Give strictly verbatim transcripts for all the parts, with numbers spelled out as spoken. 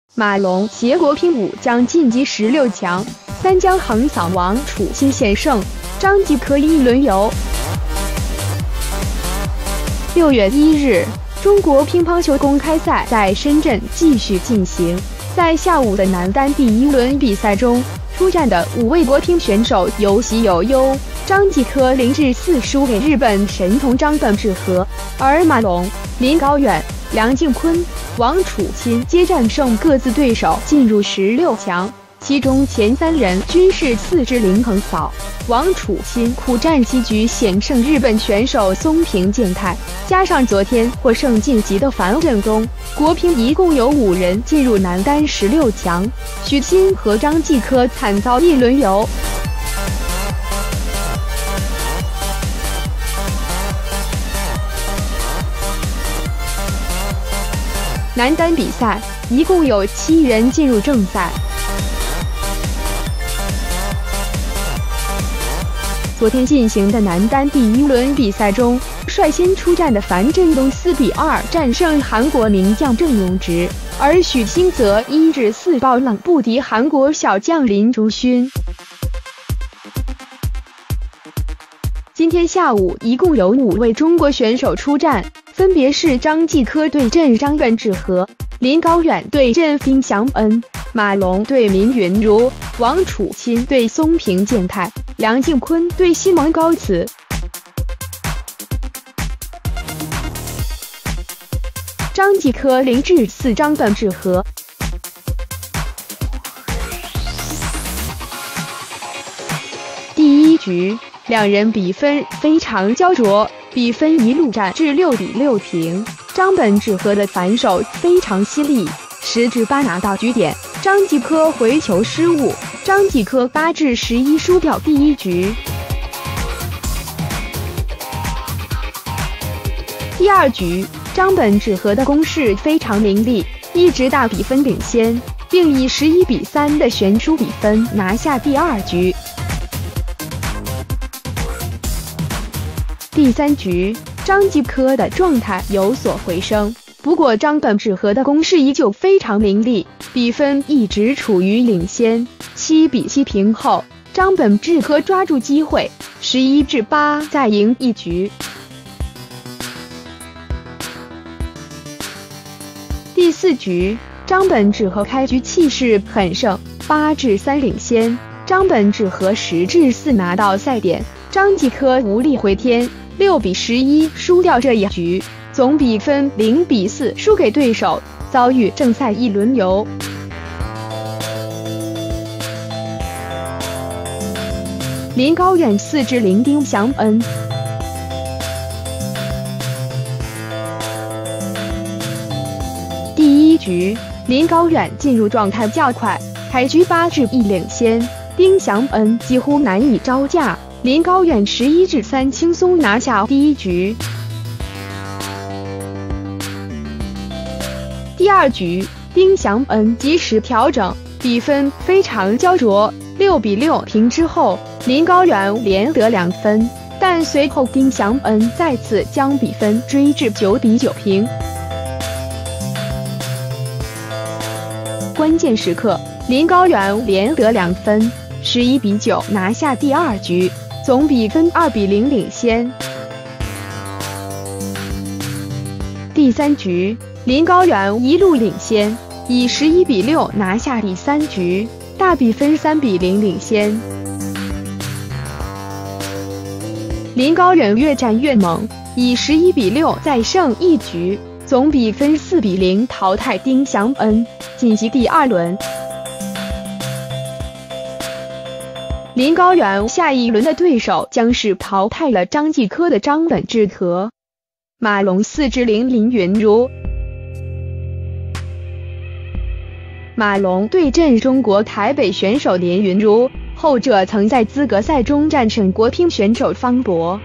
马龙携国乒五将晋级十六强，三江横扫王楚钦险胜，张继科一轮游。六月一日，中国乒乓球公开赛在深圳继续进行。在下午的男单第一轮比赛中，出战的五位国乒选手有喜有忧。张继科零比四输给日本神童张本智和，而马龙、林高远、梁靖昆、王楚钦皆战胜各自对手，进入十六强。其中前三人均是四比零横扫。王楚钦苦战七局险胜日本选手松平健太，加上昨天获胜晋级的樊振东，国乒一共有五人进入男单十六强。许昕和张继科惨遭一轮游。男单比赛一共有七人进入正赛。昨天进行的男单第一轮比赛中，率先出战的樊振东四比二战胜韩国名将郑永植，而许昕则一比四爆冷不敌韩国小将林竹勋。今天下午一共有五位中国选手出战，分别是张继科对阵张本智和，林高远对阵丁祥恩，马龙对闵云如，王楚钦对松平健太，梁靖昆对西蒙高茨。张继科零比四张本智和。第一局，两人比分非常焦灼，比分一路战至六比六平。张本智和的反手非常犀利，十比八拿到局点。张继科回球失误，张继科八比十一输掉第一局。第二局，张本智和的攻势非常凌厉，一直大比分领先，并以十一比三的悬殊比分拿下第二局。第三局，张继科的状态有所回升，不过张本智和的攻势依旧非常凌厉，比分一直处于领先，七比七平后，张本智和抓住机会，十一比八再赢一局。第四局，张本智和开局气势很盛，八比三领先，张本智和十比四拿到赛点，张继科无力回天，六比十一输掉这一局，总比分零比四输给对手，遭遇正赛一轮游。林高远四比零丁祥恩。第一局，林高远进入状态较快，开局八比一领先，丁祥恩几乎难以招架，林高远十一比三轻松拿下第一局。第二局，丁祥恩及时调整，比分非常焦灼，六比六平之后，林高远连得两分，但随后丁祥恩再次将比分追至九比九平。关键时刻，林高远连得两分，十一比九拿下第二局，总比分二比零领先。第三局，林高远一路领先，以十一比六拿下第三局，大比分三比零领先。林高远越战越猛，以十一比六再胜一局，总比分四比零淘汰丁祥恩，晋级第二轮。林高远下一轮的对手将是淘汰了张继科的张本智和。马龙四比零林云如。马龙对阵中国台北选手林云如，后者曾在资格赛中战胜国乒选手方博。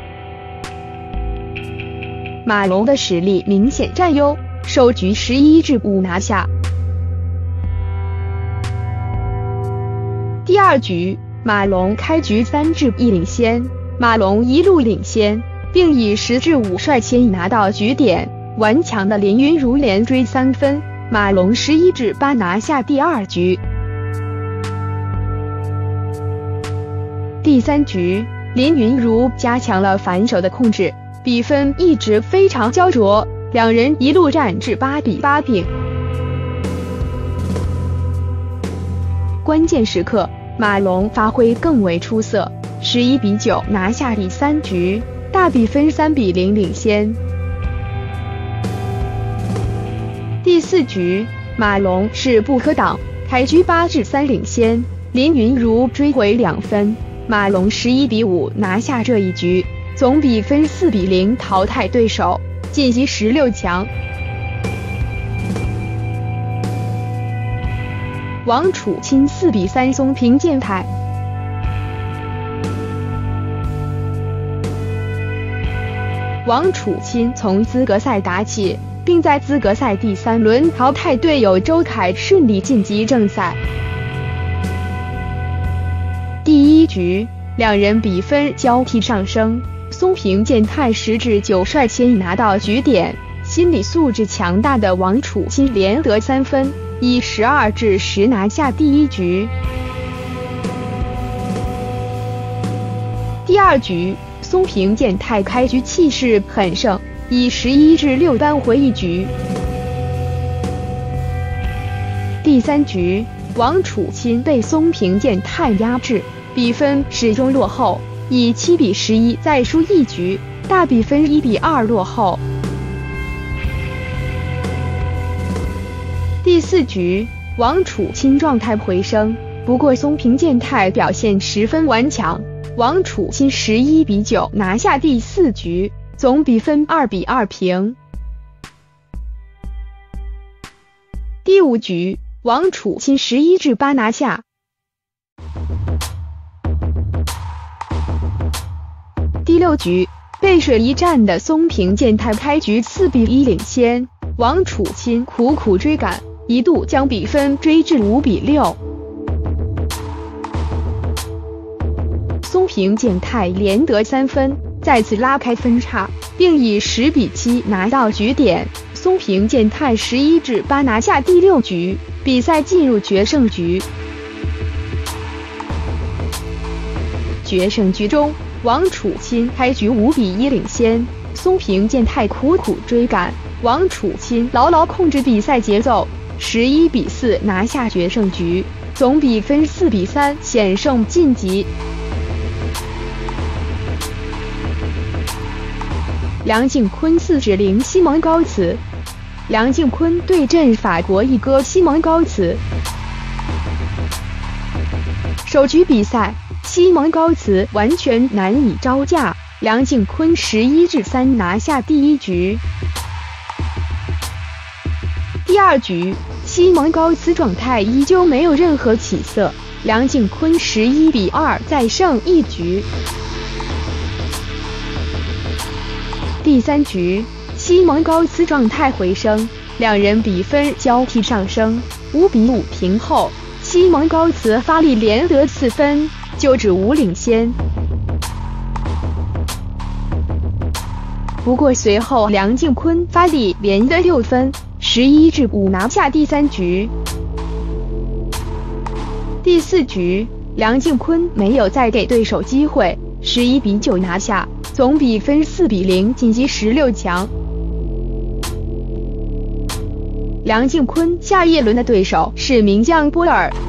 马龙的实力明显占优，首局十一比五拿下。第二局，马龙开局三比一领先，马龙一路领先，并以十比五率先拿到局点，顽强的林云如连追三分， 马龙十一比八拿下第二局。第三局，林昀儒加强了反手的控制，比分一直非常焦灼，两人一路战至八比八平。关键时刻，马龙发挥更为出色，十一比九拿下第三局，大比分三比零领先。第四局，马龙势不可挡，开局八比三领先，林昀儒追回两分，马龙十一比五拿下这一局，总比分四比零淘汰对手，晋级十六强。王楚钦四比三松平健太。王楚钦从资格赛打起，并在资格赛第三轮淘汰队友周凯，顺利晋级正赛。第一局，两人比分交替上升，松平健太十比九率先拿到局点，心理素质强大的王楚钦连得三分，以十二比十拿下第一局。第二局，松平健太开局气势很盛，以十一比六扳回一局。第三局，王楚钦被松平健太压制，比分始终落后，以七比十一再输一局，大比分一比二落后。第四局，王楚钦状态回升，不过松平健太表现十分顽强，王楚钦十一比九拿下第四局，总比分二比二平。第五局，王楚钦十一比八拿下。第六局，背水一战的松平健太开局四比一领先，王楚钦苦苦追赶，一度将比分追至五比六。松平健太连得三分，再次拉开分差，并以十比七拿到局点。松平健太十一比八拿下第六局，比赛进入决胜局。决胜局中，王楚钦开局五比一领先，松平健太苦苦追赶，王楚钦牢牢控制比赛节奏，十一比四拿下决胜局，总比分四比三险胜晋级。梁靖昆四比零西蒙高茨。梁靖昆对阵法国一哥西蒙高茨。首局比赛，西蒙高茨完全难以招架，梁靖昆十一比三拿下第一局。第二局，西蒙高茨状态依旧没有任何起色，梁靖昆十一比二再胜一局。第三局，西蒙高茨状态回升，两人比分交替上升，五比五平后，西蒙高茨发力连得四分，九比五领先。不过随后梁靖昆发力连得六分，十一比五拿下第三局。第四局，梁靖昆没有再给对手机会，十一比九拿下，总比分四比零晋级十六强。梁靖昆下一轮的对手是名将波尔。